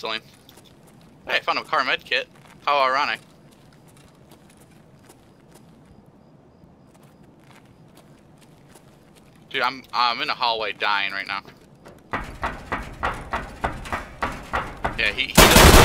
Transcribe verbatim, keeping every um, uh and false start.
canceling. Hey, I found a car med kit. How ironic. Dude, I'm I'm in a hallway dying right now. Yeah, he, he doesn't